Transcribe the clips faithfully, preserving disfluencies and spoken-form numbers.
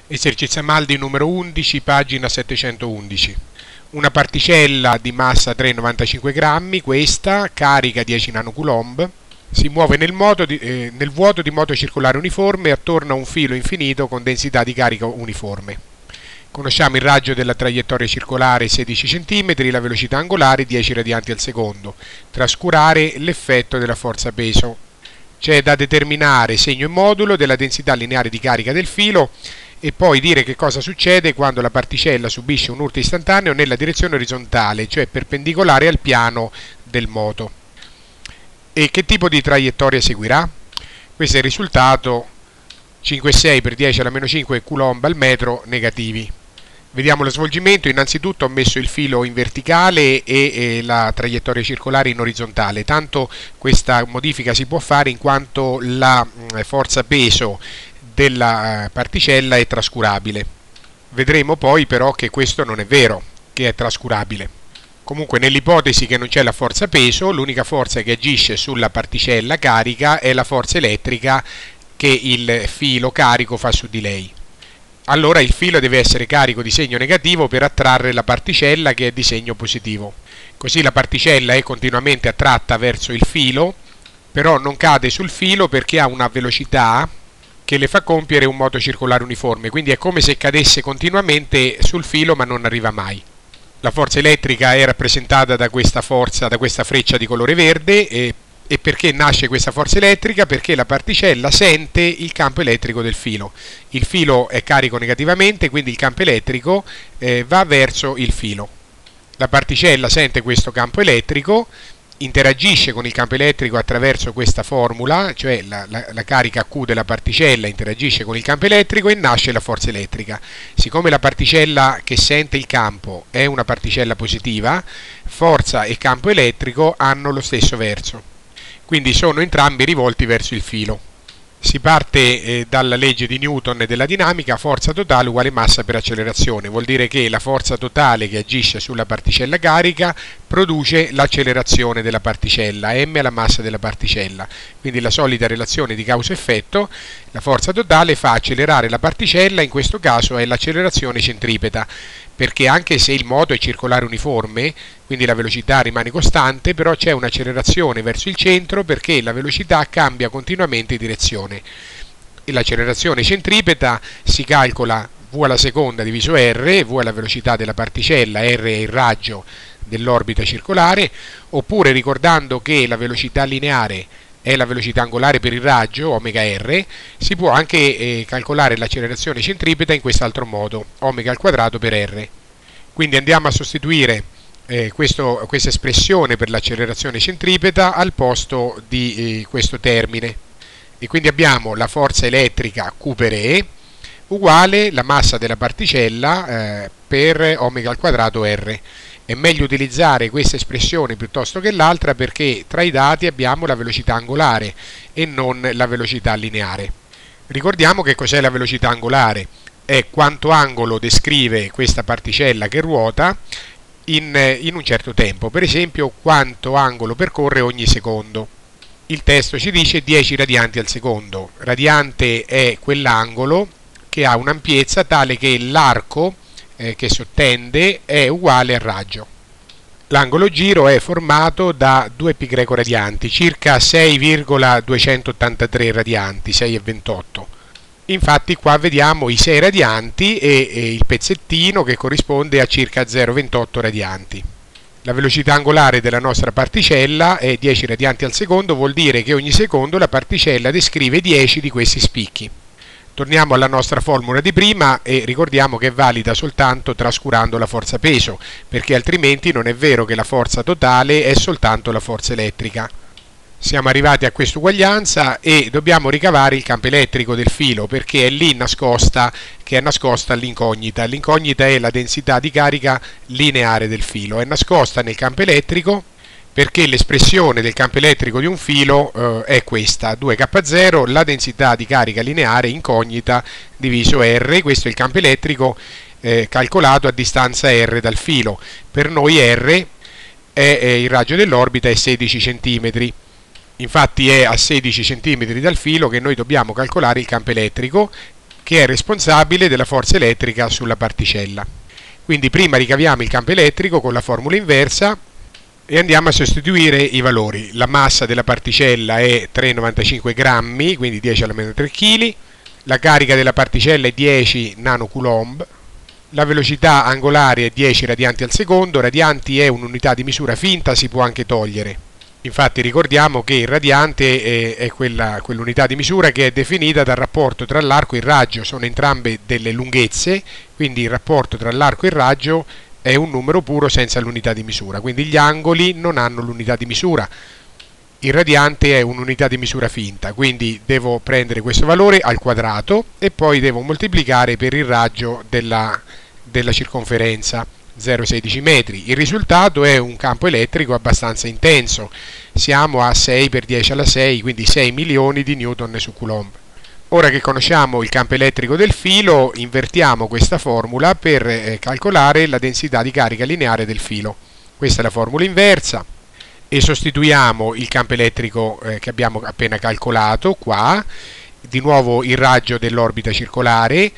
Esercizio Amaldi numero undici, pagina settecentoundici. Una particella di massa tre virgola novantacinque grammi, questa, carica dieci nanocoulomb, si muove nel, modo di, eh, nel vuoto di moto circolare uniforme attorno a un filo infinito con densità di carica uniforme. Conosciamo il raggio della traiettoria circolare sedici centimetri, la velocità angolare dieci radianti al secondo. Trascurare l'effetto della forza peso. C'è da determinare segno e modulo della densità lineare di carica del filo e poi dire che cosa succede quando la particella subisce un urto istantaneo nella direzione orizzontale, cioè perpendicolare al piano del moto. E che tipo di traiettoria seguirà? Questo è il risultato: cinque virgola sei per dieci alla meno cinque coulomb al metro negativi. Vediamo lo svolgimento. Innanzitutto ho messo il filo in verticale e, e la traiettoria circolare in orizzontale, tanto questa modifica si può fare in quanto la mh, forza peso della particella è trascurabile. Vedremo poi però che questo non è vero, che è trascurabile. Comunque nell'ipotesi che non c'è la forza peso, l'unica forza che agisce sulla particella carica è la forza elettrica che il filo carico fa su di lei. Allora il filo deve essere carico di segno negativo per attrarre la particella che è di segno positivo. Così la particella è continuamente attratta verso il filo, però non cade sul filo perché ha una velocità che le fa compiere un moto circolare uniforme, quindi è come se cadesse continuamente sul filo ma non arriva mai. La forza elettrica è rappresentata da questa forza, da questa freccia di colore verde. E, e perché nasce questa forza elettrica? Perché la particella sente il campo elettrico del filo. Il filo è carico negativamente, quindi il campo elettrico eh, va verso il filo. La particella sente questo campo elettrico, interagisce con il campo elettrico attraverso questa formula, cioè la, la, la carica Q della particella interagisce con il campo elettrico e nasce la forza elettrica. Siccome la particella che sente il campo è una particella positiva, forza e campo elettrico hanno lo stesso verso, quindi sono entrambi rivolti verso il filo. Si parte eh, dalla legge di Newton della dinamica: forza totale uguale massa per accelerazione. Vuol dire che la forza totale che agisce sulla particella carica produce l'accelerazione della particella, m alla massa della particella. Quindi la solita relazione di causa-effetto: la forza totale fa accelerare la particella, in questo caso è l'accelerazione centripeta, perché anche se il moto è circolare uniforme, quindi la velocità rimane costante, però c'è un'accelerazione verso il centro perché la velocità cambia continuamente di direzione. E l'accelerazione centripeta si calcola v alla seconda diviso r, v è la velocità della particella, r è il raggio dell'orbita circolare, oppure ricordando che la velocità lineare è la velocità angolare per il raggio, omega r, si può anche eh, calcolare l'accelerazione centripeta in quest'altro modo, omega al quadrato per r. Quindi andiamo a sostituire eh, questo, questa espressione per l'accelerazione centripeta al posto di eh, questo termine. E quindi abbiamo la forza elettrica Q per E uguale la massa della particella eh, per omega al quadrato r. È meglio utilizzare questa espressione piuttosto che l'altra perché tra i dati abbiamo la velocità angolare e non la velocità lineare. Ricordiamo che cos'è la velocità angolare: è quanto angolo descrive questa particella che ruota in, in un certo tempo, per esempio quanto angolo percorre ogni secondo. Il testo ci dice dieci radianti al secondo. Radiante è quell'angolo che ha un'ampiezza tale che l'arco Eh, che sottende è uguale al raggio. L'angolo giro è formato da due π greco radianti, circa sei virgola duecentottantatré radianti, sei virgola ventotto. Infatti qua vediamo i sei radianti e, e il pezzettino che corrisponde a circa zero virgola ventotto radianti. La velocità angolare della nostra particella è dieci radianti al secondo, vuol dire che ogni secondo la particella descrive dieci di questi spicchi. Torniamo alla nostra formula di prima e ricordiamo che è valida soltanto trascurando la forza peso, perché altrimenti non è vero che la forza totale è soltanto la forza elettrica. Siamo arrivati a questa uguaglianza e dobbiamo ricavare il campo elettrico del filo, perché è lì nascosta, che è nascosta all'incognita. L'incognita è la densità di carica lineare del filo, è nascosta nel campo elettrico perché l'espressione del campo elettrico di un filo eh, è questa: due K zero, la densità di carica lineare incognita diviso R. Questo è il campo elettrico eh, calcolato a distanza R dal filo. Per noi R è, è il raggio dell'orbita è sedici centimetri. Infatti è a sedici centimetri dal filo che noi dobbiamo calcolare il campo elettrico, che è responsabile della forza elettrica sulla particella. Quindi prima ricaviamo il campo elettrico con la formula inversa e andiamo a sostituire i valori. La massa della particella è tre virgola novantacinque grammi, quindi dieci alla meno tre chili. La carica della particella è dieci nanocoulomb. La velocità angolare è dieci radianti al secondo. Radianti è un'unità di misura finta, si può anche togliere. Infatti ricordiamo che il radiante è, è quella, quell'unità di misura che è definita dal rapporto tra l'arco e il raggio. Sono entrambe delle lunghezze, quindi il rapporto tra l'arco e il raggio è un numero puro senza l'unità di misura. Quindi gli angoli non hanno l'unità di misura. Il radiante è un'unità di misura finta, quindi devo prendere questo valore al quadrato e poi devo moltiplicare per il raggio della, della circonferenza, zero virgola sedici metri. Il risultato è un campo elettrico abbastanza intenso, siamo a sei per dieci alla sei, quindi sei milioni di newton su coulomb. Ora che conosciamo il campo elettrico del filo, invertiamo questa formula per eh, calcolare la densità di carica lineare del filo. Questa è la formula inversa e sostituiamo il campo elettrico eh, che abbiamo appena calcolato qua, di nuovo il raggio dell'orbita circolare,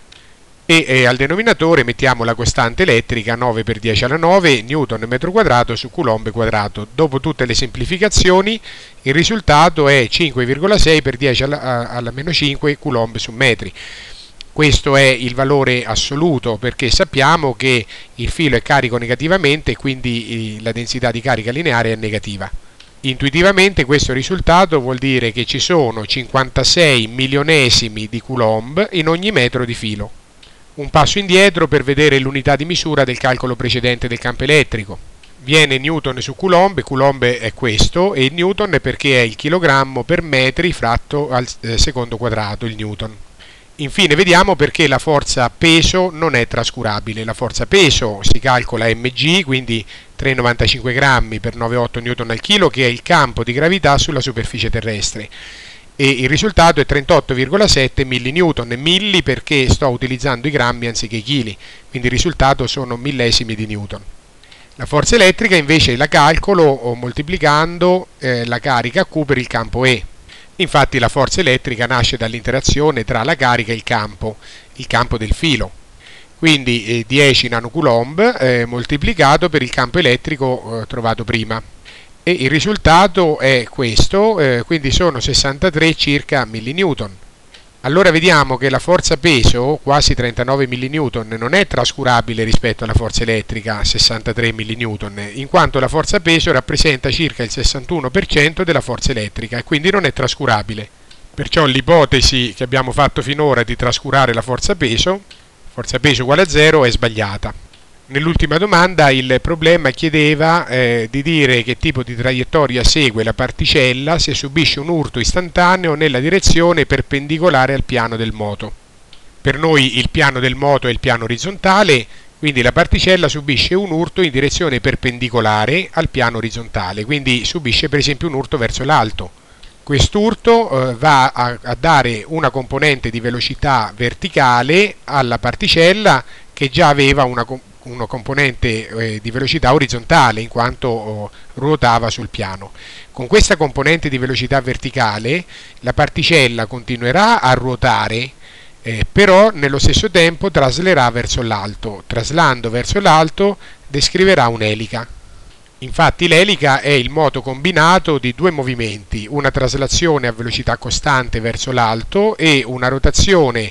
e eh, al denominatore mettiamo la costante elettrica nove per dieci alla nove newton metro quadrato su coulomb quadrato. Dopo tutte le semplificazioni il risultato è cinque virgola sei per dieci alla, alla meno cinque coulomb su metri. Questo è il valore assoluto perché sappiamo che il filo è carico negativamente e quindi la densità di carica lineare è negativa. Intuitivamente questo risultato vuol dire che ci sono cinquantasei milionesimi di coulomb in ogni metro di filo. Un passo indietro per vedere l'unità di misura del calcolo precedente del campo elettrico. Viene newton su coulomb, coulomb è questo, e il newton è perché è il chilogrammo per metri fratto al eh, secondo quadrato, il newton. Infine vediamo perché la forza peso non è trascurabile. La forza peso si calcola mg, quindi tre virgola novantacinque grammi per nove virgola otto newton al chilo, che è il campo di gravità sulla superficie terrestre. E il risultato è trentotto virgola sette millinewton, milli perché sto utilizzando i grammi anziché i chili, quindi il risultato sono millesimi di newton. La forza elettrica invece la calcolo moltiplicando eh, la carica Q per il campo E. Infatti la forza elettrica nasce dall'interazione tra la carica e il campo, il campo del filo. Quindi eh, dieci nanocoulomb eh, moltiplicato per il campo elettrico eh, trovato prima. E il risultato è questo, eh, quindi sono sessantatré circa millinewton. Allora vediamo che la forza peso, quasi trentanove millinewton, non è trascurabile rispetto alla forza elettrica, sessantatré millinewton, in quanto la forza peso rappresenta circa il sessantuno per cento della forza elettrica e quindi non è trascurabile. Perciò l'ipotesi che abbiamo fatto finora di trascurare la forza peso, forza peso uguale a zero, è sbagliata. Nell'ultima domanda il problema chiedeva eh, di dire che tipo di traiettoria segue la particella se subisce un urto istantaneo nella direzione perpendicolare al piano del moto. Per noi il piano del moto è il piano orizzontale, quindi la particella subisce un urto in direzione perpendicolare al piano orizzontale, quindi subisce per esempio un urto verso l'alto. Quest'urto eh, va a, a dare una componente di velocità verticale alla particella che già aveva una componente una componente eh, di velocità orizzontale in quanto oh, ruotava sul piano. Con questa componente di velocità verticale la particella continuerà a ruotare, eh, però nello stesso tempo traslerà verso l'alto. Traslando verso l'alto descriverà un'elica. Infatti l'elica è il moto combinato di due movimenti, una traslazione a velocità costante verso l'alto e una rotazione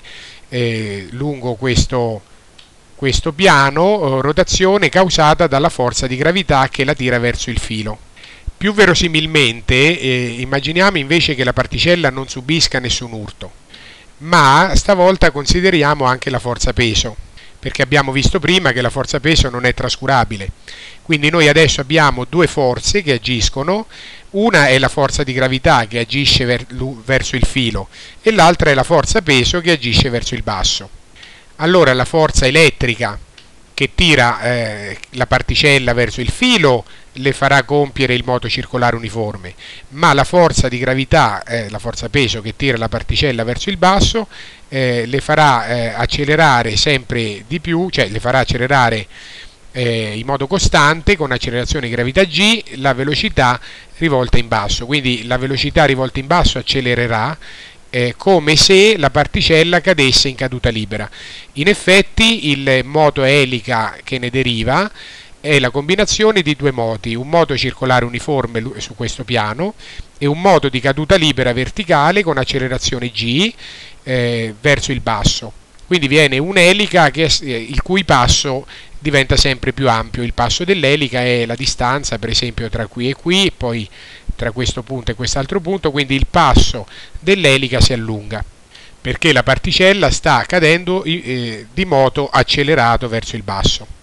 eh, lungo questo questo piano, rotazione causata dalla forza di gravità che la tira verso il filo. Più verosimilmente eh, immaginiamo invece che la particella non subisca nessun urto, ma stavolta consideriamo anche la forza peso, perché abbiamo visto prima che la forza peso non è trascurabile. Quindi noi adesso abbiamo due forze che agiscono, una è la forza di gravità che agisce ver- verso il filo e l'altra è la forza peso che agisce verso il basso. Allora la forza elettrica che tira eh, la particella verso il filo le farà compiere il moto circolare uniforme, ma la forza di gravità, eh, la forza peso che tira la particella verso il basso, eh, le farà eh, accelerare sempre di più, cioè le farà accelerare eh, in modo costante con accelerazione gravità G la velocità rivolta in basso. Quindi la velocità rivolta in basso accelererà eh, come se la particella cadesse in caduta libera. In effetti il moto elica che ne deriva è la combinazione di due moti, un moto circolare uniforme su questo piano e un moto di caduta libera verticale con accelerazione G eh, verso il basso. Quindi viene un'elica che, il cui passo diventa sempre più ampio. Il passo dell'elica è la distanza, per esempio, tra qui e qui, poi tra questo punto e quest'altro punto, quindi il passo dell'elica si allunga, perché la particella sta cadendo eh, di moto accelerato verso il basso.